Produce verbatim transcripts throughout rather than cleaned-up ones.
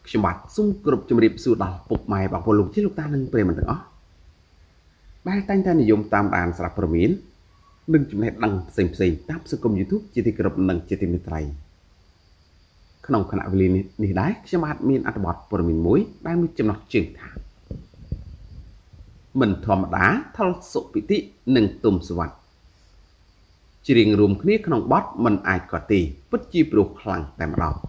ខ្ញុំបាទសូមគោរពជំរាបសួរដល់ពុកម៉ែបងប្អូនលោកជាលោកតានិងប្រិយមិត្តទាំងអស់ដែលតែងតែនិយមតាមដានសារព័ត៌មាននិងចំណេះដឹងផ្សេងៗតាមសង្គម YouTube ជាទីគោរពនិងជាទីមេត្រីក្នុងគណៈវេលានេះដែរខ្ញុំបាទមានអត្ថបទព័ត៌មានមួយដែលមានចំណុចជើងថាមិនធម្មតាថលសុពិតិនិងទុំសវ័តច្រៀងរួមគ្នាក្នុងបទមិនអាចកត់ទេពិតជាព្រោះខ្លាំងតែម្ដង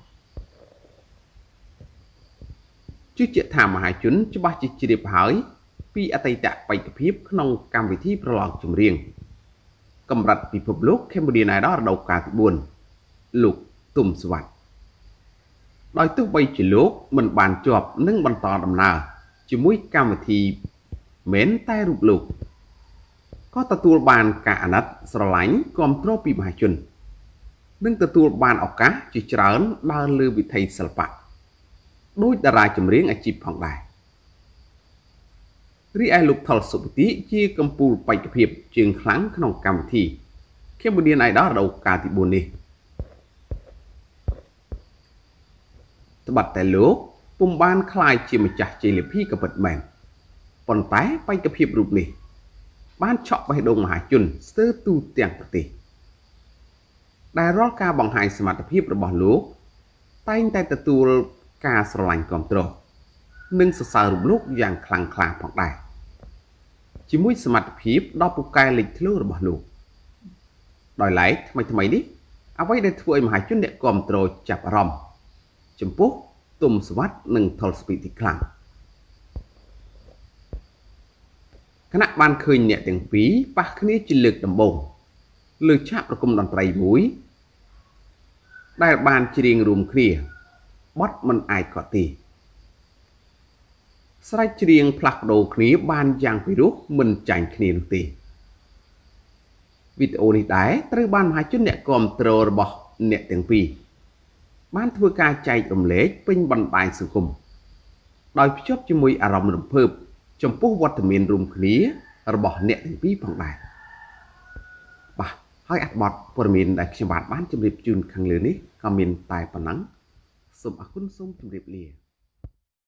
ជឿជាក់ថាមហាជនច្បាស់ជាជ្រាបហើយពីអតីតបេក្ខភាពក្នុងកម្មវិធីប្រឡងចម្រៀងកម្រិតពិភពលោក Cambodian Idol រដូវកាលទីបួនលោកទុំសវ័តដោយទោះបីជាលោកមិនបានជាប់និងបន្តដំណើរជាមួយកម្មវិធីមែនតែរូបលោកក៏ទទួលបានការអាណិតស្រឡាញ់គាំទ្រពីមហាជននិងទទួលបានឱកាសជាច្រើនដើរលើវិថីសិល្បៈដោយតារាចម្រៀងអាជីពផងដែររីឯលោកថុលសុពិតិជាកម្ពុជាបេក្ខភាពជើងខ្លាំងក្នុងកម្មវិធី Cambodian Idol រដូវកាលទីបួននេះត្បិតតែលោកពុំបានក្លាយជាម្ចាស់ជ័យលាភីក៏ពិតមែនប៉ុន្តែបេក្ខភាពរូបនេះបានឆក់បេះដូងមហាជនស្ទើរទូទាំងប្រទេសដែលរាល់ការបង្ហាញសមត្ថភាពរបស់លោកតែងតែទទួលការស្រឡាញ់គាំទ្រនិងសរសើររូបលោកយ៉ាងខ្លាំងក្លាផងដែរជាមួយសមត្ថភាពដ៏ពូកែលេចធ្លោរបស់លោកដោយឡែកថ្មីថ្មីនេះអ្វីដែលធ្វើឲ្យមហាជនអ្នកគាំទ្រចាប់អារម្មណ៍ចំពោះទុំសវ័តនិងថុលសុពិតិខ្លាំងគណៈបានឃើញអ្នកទាំងពីរប៉ះគ្នាជាលើកដំបូងលើឆាកប្រគំតន្ត្រីមួយដែលបានច្រៀងរួមគ្នាបទមិនអាចកត់ទេស្រែកច្រៀងផ្លាស់ប្ដូរគ្នាបានយ៉ាងពិរោះមិនចាញ់គ្នានោះទេវីដេអូនេះដែរត្រូវបានមហាជនអ្នកគាំទ្ររបស់អ្នកទាំងពីរបានធ្វើការចែករំលែកពេញបណ្ដាញសង្គមដោយភ្ជាប់ជាមួយអារម្មណ៍រំភើបចំពោះវត្តមានរួមគ្នារបស់អ្នកទាំងពីរផងដែរបាទហើយអត្ថបទព័ត៌មានដែលខ្ញុំបាទបានជម្រាបជូនខាងលើនេះក៏មានតែប៉ុណ្ណឹងសូមអរគុណសូមជម្រាបលា